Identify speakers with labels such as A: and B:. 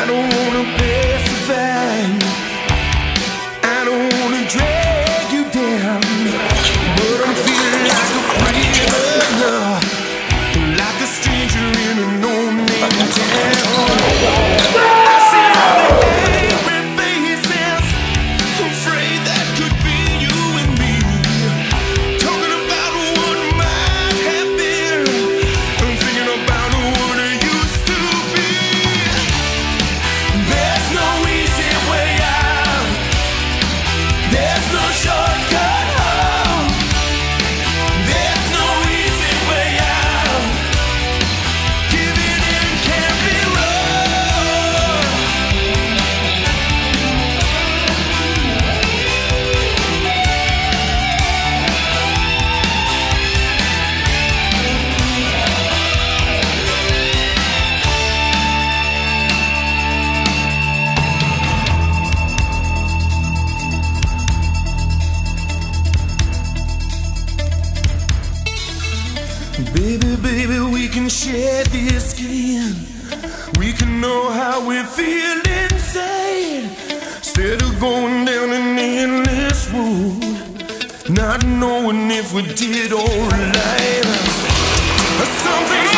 A: don't wanna pacify, I don't wanna drag you down, but I'm feeling like a prisoner, like a stranger in a no-name town. I see all the angry faces, afraid that could be you and me, talking about what might have been, and thinking about what it used to be. There's no easy way out, there's no shortcut home, there's no easy way out, giving in can't be wrong. Baby, baby, we can share this skin. We can know how we feel inside, instead of going down an endless road, not knowing if we did alright. Something's